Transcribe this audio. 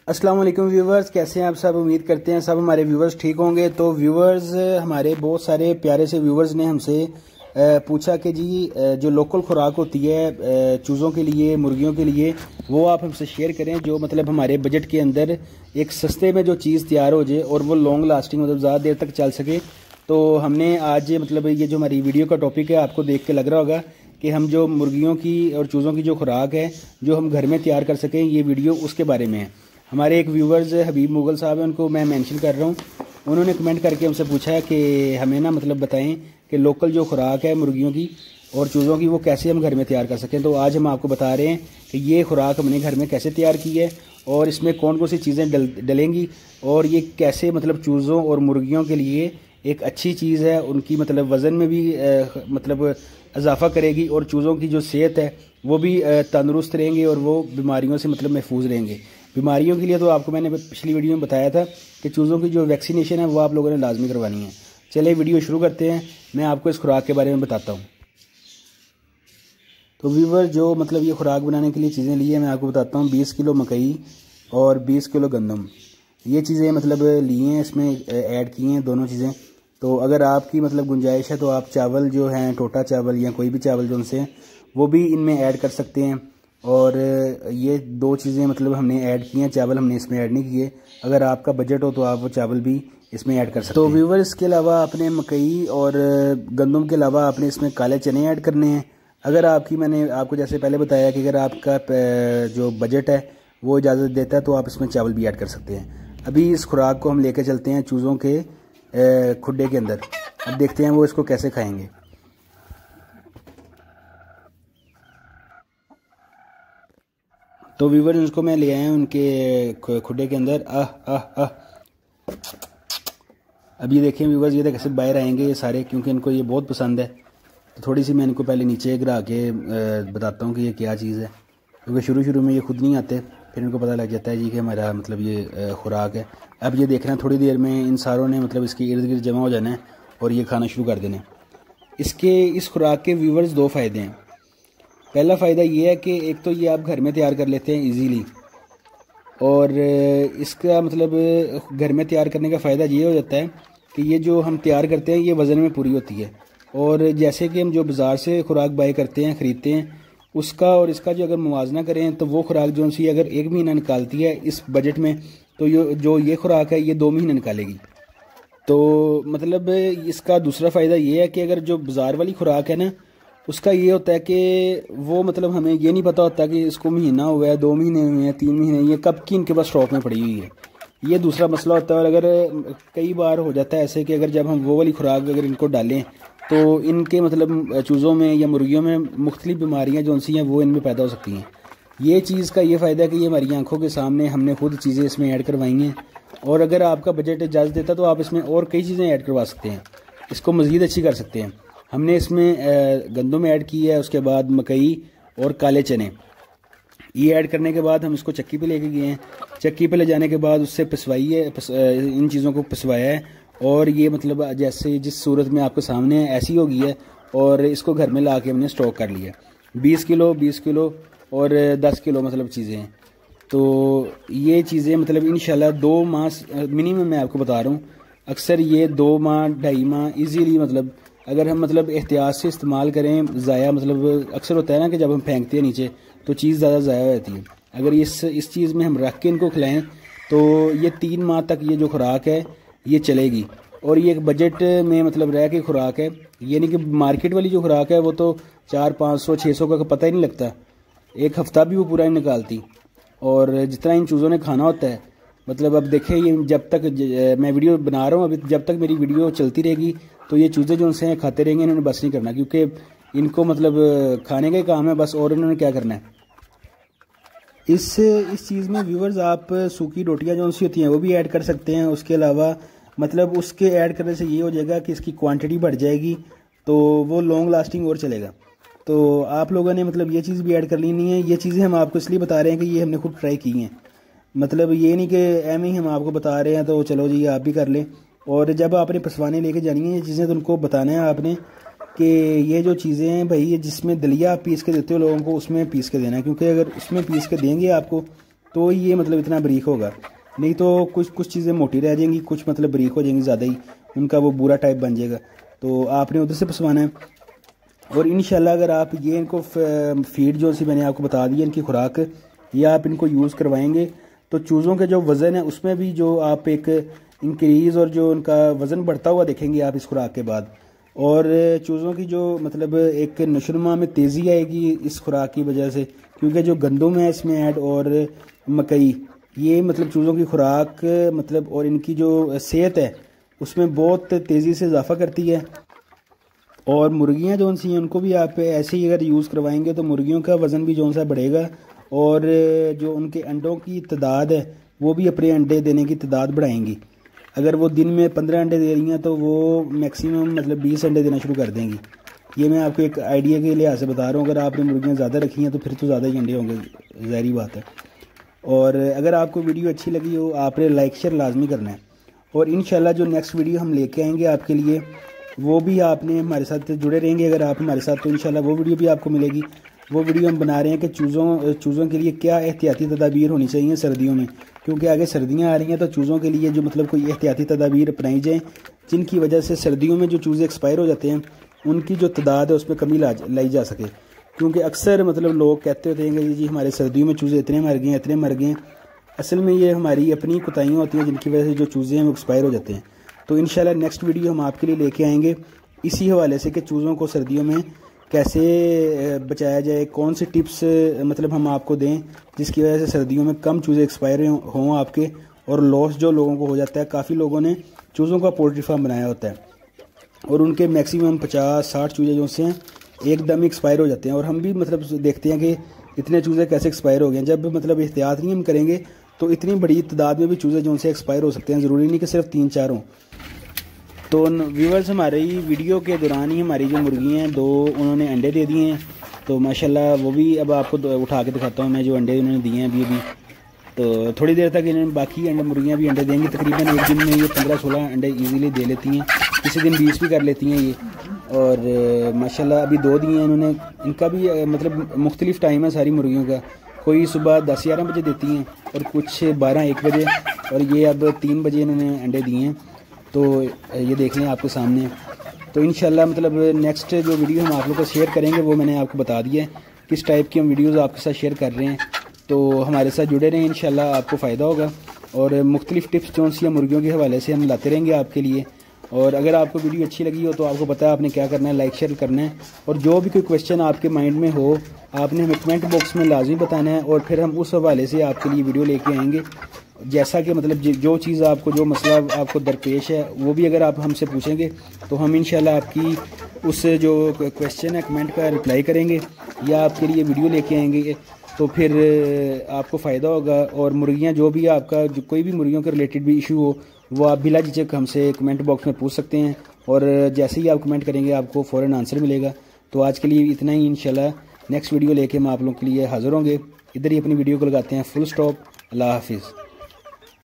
अस्सलाम वालेकुम व्यूवर्स, कैसे हैं आप सब। उम्मीद करते हैं सब हमारे व्यूवर्स ठीक होंगे। तो व्यूवर्स, हमारे बहुत सारे प्यारे से व्यूवर्स ने हमसे पूछा कि जी जो लोकल खुराक होती है चूज़ों के लिए, मुर्गियों के लिए, वो आप हमसे शेयर करें जो मतलब हमारे बजट के अंदर एक सस्ते में जो चीज़ तैयार हो जाए और वो लॉन्ग लास्टिंग मतलब ज़्यादा देर तक चल सके। तो हमने आज मतलब ये जो हमारी वीडियो का टॉपिक है, आपको देख के लग रहा होगा कि हम जो मुर्गियों की और चूज़ों की जो खुराक है जो हम घर में तैयार कर सकें, ये वीडियो उसके बारे में है। हमारे एक व्यूवर्स हबीब मुगल साहब हैं, उनको मैं मेंशन कर रहा हूँ। उन्होंने कमेंट करके हमसे पूछा है कि हमें ना मतलब बताएं कि लोकल जो खुराक है मुर्गियों की और चूज़ों की वो कैसे हम घर में तैयार कर सकें। तो आज हम आपको बता रहे हैं कि ये खुराक हमने घर में कैसे तैयार की है और इसमें कौन कौन सी चीज़ें डलेंगी और ये कैसे मतलब चूज़ों और मुर्गियों के लिए एक अच्छी चीज़ है। उनकी मतलब वज़न में भी मतलब इजाफा करेगी और चूज़ों की जो सेहत है वो भी तंदुरुस्त रहेंगे और वो बीमारियों से मतलब महफूज रहेंगे। बीमारियों के लिए तो आपको मैंने पिछली वीडियो में बताया था कि चूज़ों की जो वैक्सीनेशन है वो आप लोगों ने लाजमी करवानी है। चलिए वीडियो शुरू करते हैं, मैं आपको इस खुराक के बारे में बताता हूँ। तो व्यूवर, जो मतलब ये खुराक बनाने के लिए चीज़ें ली है मैं आपको बताता हूँ। 20 किलो मकई और 20 किलो गंदम, ये चीज़ें मतलब ली हैं, इसमें ऐड की हैं दोनों चीज़ें। तो अगर आपकी मतलब गुंजाइश है तो आप चावल जो हैं, टोटा चावल या कोई भी चावल जो उनसे वो भी इनमें ऐड कर सकते हैं। और ये दो चीज़ें मतलब हमने ऐड की हैं, चावल हमने इसमें ऐड नहीं किए। अगर आपका बजट हो तो आप वो चावल भी इसमें ऐड कर सकते हैं। तो व्यूवर, इसके अलावा आपने मकई और गंदम के अलावा आपने इसमें काले चने ऐड करने हैं। अगर आपकी, मैंने आपको जैसे पहले बताया कि अगर आपका जो बजट है वो इजाज़त देता है तो आप इसमें चावल भी ऐड कर सकते हैं। अभी इस खुराक को हम लेकर चलते हैं चूज़ों के खुड्डे के अंदर। अब देखते हैं वो इसको कैसे खाएंगे। तो व्यूवर, उसको मैं ले आया हूँ उनके खुड्डे के अंदर। आह आह आह। अब ये देखें व्यूवर्स, ये कैसे बाहर आएंगे ये सारे, क्योंकि इनको ये बहुत पसंद है। तो थोड़ी सी मैं इनको पहले नीचे गिरा के बताता हूँ कि ये क्या चीज़ है, क्योंकि शुरू में ये खुद नहीं आते, फिर इनको पता लग जाता है जी कि हमारा मतलब ये खुराक है। अब ये देखना, थोड़ी देर में इन सारों ने मतलब इसके इर्द गिर्द जमा हो जाना है और ये खाना शुरू कर देना। इस खुराक के व्यूवर्स दो फ़ायदे हैं। पहला फ़ायदा ये है कि एक तो ये आप घर में तैयार कर लेते हैं इजीली, और इसका मतलब घर में तैयार करने का फ़ायदा ये हो जाता है कि ये जो हम तैयार करते हैं ये वज़न में पूरी होती है। और जैसे कि हम जो बाज़ार से खुराक बाय करते हैं, ख़रीदते हैं, उसका और इसका जो अगर मुवाजना करें तो वो खुराक जो सी अगर 1 महीना निकालती है इस बजट में, तो ये खुराक है ये 2 महीने निकालेगी। तो मतलब इसका दूसरा फ़ायदा ये है कि अगर जो बाज़ार वाली खुराक है ना, उसका ये होता है कि वो मतलब हमें ये नहीं पता होता कि इसको महीना हुआ है, 2 महीने हुए हैं, 3 महीने, ये कब की इनके पास स्टॉक में पड़ी हुई है। ये दूसरा मसला होता है। और अगर कई बार हो जाता है ऐसे कि अगर जब हम वो वाली खुराक अगर इनको डालें तो इनके मतलब चूज़ों में या मुर्गियों में मुख्तलिफ बीमारियाँ जो सी हैं वो इनमें पैदा हो सकती हैं। ये चीज़ का ये फ़ायदा है कि ये हमारी आंखों के सामने हमने खुद चीज़ें इसमें ऐड करवाई हैं। और अगर आपका बजट इजाज़त देता तो आप इसमें और कई चीज़ें ऐड करवा सकते हैं, इसको मज़ीद अच्छी कर सकते हैं। हमने इसमें गंदम ऐड की है, उसके बाद मकई और काले चने, ये ऐड करने के बाद हम इसको चक्की पे लेके गए हैं। चक्की पे ले जाने के बाद उससे इन चीज़ों को पिसवाया है और ये मतलब जैसे जिस सूरत में आपके सामने है ऐसी हो गई है। और इसको घर में ला के हमने स्टॉक कर लिया। 20 किलो और 10 किलो मतलब चीज़ें हैं। तो ये चीज़ें मतलब इंशाल्लाह 2 माह मिनिमम मैं आपको बता रहा हूँ, अक्सर ये 2 माह 2.5 माह ईजीली मतलब अगर हम मतलब एहतियात से इस्तेमाल करें। ज़ाया मतलब अक्सर होता है ना कि जब हम फेंकते हैं नीचे तो चीज़ ज़्यादा ज़ाया हो जाती है। अगर इस चीज़ में हम रख के इनको खिलाएं तो ये 3 माह तक ये जो खुराक है ये चलेगी। और ये एक बजट में मतलब रह के खुराक है, ये नहीं कि मार्केट वाली जो खुराक है वो तो 400-500-600 का पता ही नहीं लगता, एक हफ़्ता भी वो पूरा नहीं निकालती। और जितना इन चूज़ों ने खाना होता है, मतलब अब देखें ये जब तक मैं वीडियो बना रहा हूँ, अभी जब तक मेरी वीडियो चलती रहेगी तो ये चूज़ें जो उनसे खाते रहेंगे, इन्होंने बस नहीं करना, क्योंकि इनको मतलब खाने का ही काम है बस, और इन्होंने क्या करना है। इस चीज़ में व्यूवर्स आप सूखी रोटियां जो सी होती हैं वो भी ऐड कर सकते हैं। उसके अलावा मतलब उसके ऐड करने से ये हो जाएगा कि इसकी क्वांटिटी बढ़ जाएगी, तो वो लॉन्ग लास्टिंग और चलेगा। तो आप लोगों ने मतलब ये चीज़ भी ऐड कर लेनी है। ये चीज़ें हम आपको इसलिए बता रहे हैं कि ये हमने खुद ट्राई की हैं, मतलब ये नहीं कि एम ही हम आपको बता रहे हैं तो चलो जी आप भी कर लें। और जब आपने पिसवाने लेके जानी है ये चीज़ें तो उनको बताना है आपने कि ये जो चीज़ें हैं भाई, ये जिसमें दलिया आप पीस के देते हो लोगों को उसमें पीस के देना है, क्योंकि अगर उसमें पीस के देंगे आपको तो ये मतलब इतना बारीक होगा, नहीं तो कुछ चीज़ें मोटी रह जाएंगी, कुछ मतलब बारीक हो जाएंगी ज़्यादा ही, उनका वो बुरा टाइप बन जाएगा। तो आपने उधर से पसवाना है। और इंशाल्लाह अगर आप ये इनको फीड जो सी मैंने आपको बता दी है, इनकी खुराक, ये आप इनको यूज़ करवाएंगे तो चूज़ों के जो वज़न है उसमें भी जो आप एक इंक्रीज़ और जो उनका वज़न बढ़ता हुआ देखेंगे आप इस खुराक के बाद। और चूज़ों की जो मतलब एक नशोनुमा में तेज़ी आएगी इस खुराक की वजह से, क्योंकि जो गंदम है इसमें ऐड और मकई, ये मतलब चूज़ों की खुराक मतलब और इनकी जो सेहत है उसमें बहुत तेज़ी से इजाफा करती है। और मुर्गियां जो सी हैं उनको भी आप ऐसे ही अगर यूज़ करवाएंगे तो मुर्गियों का वज़न भी जो सा बढ़ेगा, और जो उनके अंडों की तादाद है वो भी अपने अंडे देने की तादाद बढ़ाएंगी। अगर वो दिन में 15 अंडे दे रही हैं तो वो मैक्सिमम मतलब 20 अंडे देना शुरू कर देंगी। ये मैं आपको एक आइडिया के लिहाज से बता रहा हूँ। अगर आपने मुर्गियाँ ज़्यादा रखी हैं तो फिर तो ज़्यादा ही अंडे होंगे, ज़ाहिरी बात है। और अगर आपको वीडियो अच्छी लगी हो आपने लाइक शेयर लाजमी करना है। और इंशाल्लाह जो नेक्स्ट वीडियो हम लेके आएंगे आपके लिए वो भी आपने हमारे साथ जुड़े रहेंगे अगर आप हमारे साथ, तो इंशाल्लाह वो वीडियो भी आपको मिलेगी। वो वीडियो हम बना रहे हैं कि चूज़ों के लिए क्या एहतियाती तदाबीर होनी चाहिए सर्दियों में, क्योंकि आगे सर्दियां आ रही हैं। तो चूज़ों के लिए जो मतलब कोई एहतियाती तदाबीर अपनाई जाए जिनकी वजह से सर्दियों में जो चूज़े एक्सपायर हो जाते हैं उनकी जो तादाद है उसमें कमी लाई जा सके। क्योंकि अक्सर मतलब लोग कहते होते हैं कि जी हमारे सर्दियों में चूज़े इतने मर गए इतने मर गए, असल में ये हमारी अपनी कोताहियाँ होती हैं जिनकी वजह से जो चूज़े हैं वो एक्सपायर हो जाते हैं। तो इंशाल्लाह नेक्स्ट वीडियो हम आपके लिए लेके आएंगे इसी हवाले से कि चूज़ों को सर्दियों में कैसे बचाया जाए, कौन सी टिप्स मतलब हम आपको दें जिसकी वजह से सर्दियों में कम चूज़े एक्सपायर हों आपके, और लॉस जो लोगों को हो जाता है। काफ़ी लोगों ने चूज़ों का पोल्ट्री फार्म बनाया होता है और उनके मैक्सिमम 50-60 चूज़े जो से हैं एकदम एक्सपायर हो जाते हैं, और हम भी मतलब देखते हैं कि इतने चूज़े कैसे एक्सपायर हो गए। जब मतलब एहतियात नहीं हम करेंगे तो इतनी बड़ी तादाद में भी चूज़े जो से एक्सपायर हो सकते हैं, ज़रूरी नहीं कि सिर्फ 3-4 हों। तो व्यूवर्स हमारी वीडियो के दौरान ही हमारी जो मुर्गी हैं 2 उन्होंने अंडे दे दिए हैं। तो माशाल्लाह वो भी अब आपको उठा के दिखाता हूँ मैं जो अंडे उन्होंने दिए हैं अभी। तो थोड़ी देर तक इन्होंने बाकी मुर्गियाँ भी अंडे देंगी। तकरीबन एक दिन में ये 15-16 अंडे ईजीली दे लेती हैं, किसी दिन 20 भी कर लेती हैं ये। और माशाल्लाह अभी 2 दिए हैं इन्होंने। इनका भी मतलब मुख्तलिफ टाइम है सारी मुर्गियों का, कोई सुबह 10-11 बजे देती हैं और कुछ 12-1 बजे, और ये अब 3 बजे इन्होंने अंडे दिए हैं। तो ये देख लें आपके सामने। तो इंशाल्लाह मतलब नेक्स्ट जो वीडियो हम आप लोगों को शेयर करेंगे वो मैंने आपको बता दिया है किस टाइप की हम वीडियोज़ आपके साथ शेयर कर रहे हैं। तो हमारे साथ जुड़े रहें, इंशाल्लाह आपको फ़ायदा होगा। और मुख्तलिफ टिप्स जो सी मुर्गियों के हवाले से हम लाते रहेंगे आपके लिए। और अगर आपको वीडियो अच्छी लगी हो तो आपको पता है आपने क्या करना है, लाइक शेयर करना है। और जो भी कोई क्वेश्चन आपके माइंड में हो आपने हमें कमेंट बॉक्स में लाजमी बताना है, और फिर हम उस हवाले से आपके लिए वीडियो लेके आएंगे। जैसा कि मतलब जो चीज़ आपको जो मसला आपको दरपेश है वो भी अगर आप हमसे पूछेंगे तो हम इंशाल्लाह आपकी उस जो क्वेश्चन है कमेंट का रिप्लाई करेंगे या आपके लिए वीडियो लेके आएंगे। तो फिर आपको फ़ायदा होगा। और मुर्गियां जो भी आपका जो कोई भी मुर्गियों के रिलेटेड भी इशू हो वो आप बिला झिझक हमसे कमेंट बॉक्स में पूछ सकते हैं, और जैसे ही आप कमेंट करेंगे आपको फ़ौरन आंसर मिलेगा। तो आज के लिए इतना ही। इंशाल्लाह नेक्स्ट वीडियो लेके हम आप लोगों के लिए हाज़िर होंगे। इधर ही अपनी वीडियो को लगाते हैं फुल स्टॉप। अल्लाह हाफिज़।